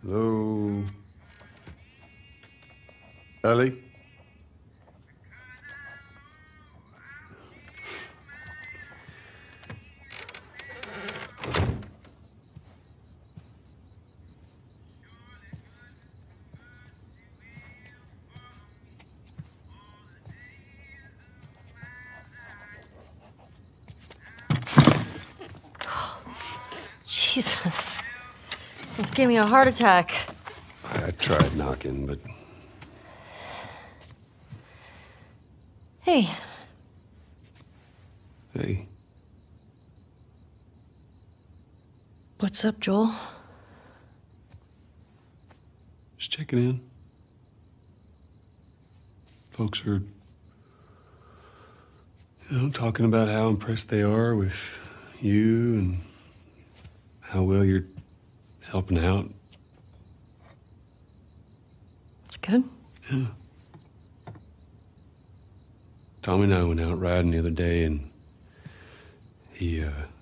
Hello? Ellie? Jesus. Almost gave me a heart attack. I tried knocking, but... Hey. Hey. What's up, Joel? Just checking in. Folks are, talking about how impressed they are with you and how well you're helping out. It's good. Yeah. Tommy and I went out riding the other day, and he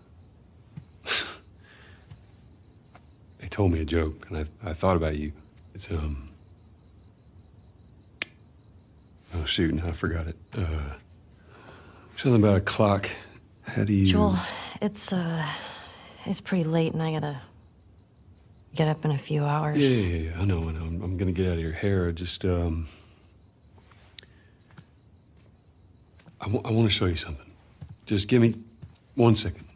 told me a joke, and I thought about you. It's, oh, shoot, I forgot it. Something about a clock. How do you... Joel, it's pretty late, and I gotta get up in a few hours. Yeah, I know. I'm gonna get out of your hair. Just, I want to show you something. Just give me 1 second.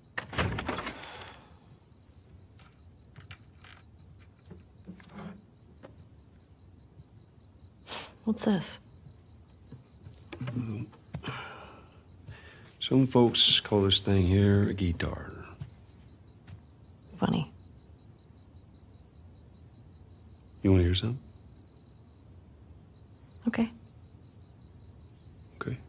What's this? Some folks call this thing here a guitar. Funny. You want to hear something? Okay. Okay.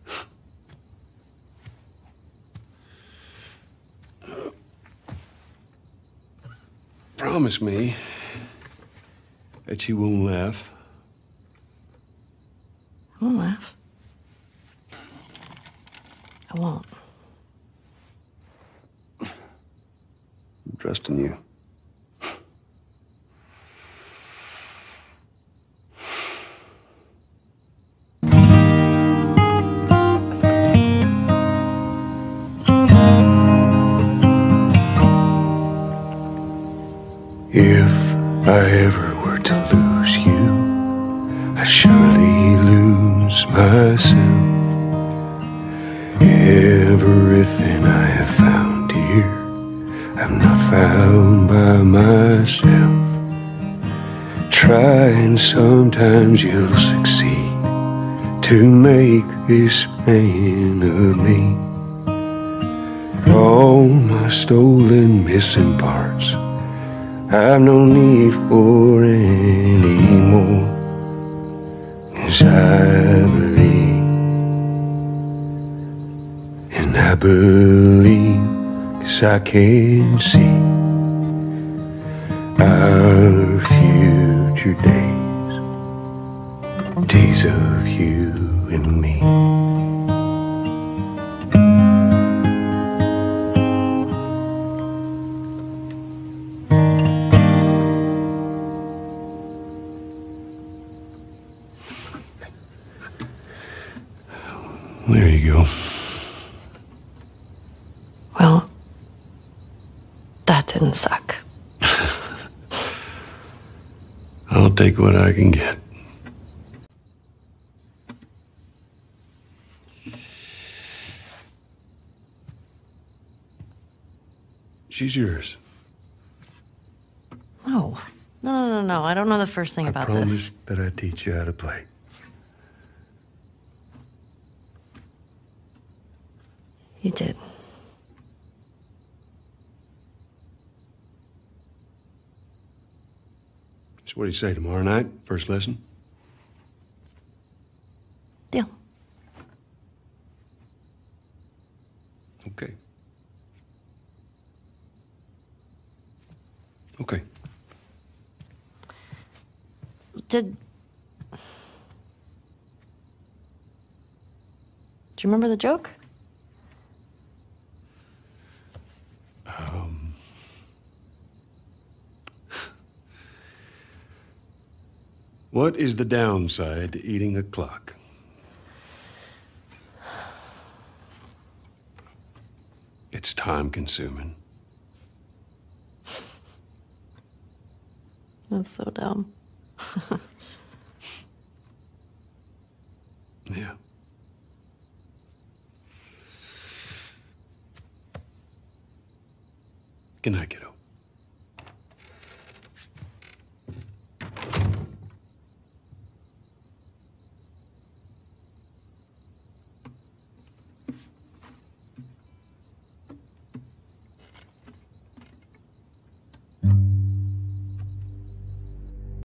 Promise me that you won't laugh. I won't laugh. I won't. I'm trusting you. If I ever were to lose you, I'd surely lose myself. Everything I have found here, I'm not found by myself. Try and sometimes you'll succeed to make this man of me. All my stolen missing parts I've no need for anymore, 'cause I believe, and I believe 'cause I can see our future days, days of you and me. There you go. Well, that didn't suck. I'll take what I can get. She's yours. No. No. I don't know the first thing about I this. promised that I'd teach you how to play. You did. So what do you say, tomorrow night, first lesson? Deal. Okay. Okay. Do you remember the joke? What is the downside to eating a clock? It's time consuming. That's so dumb. Yeah. Good night, kiddo.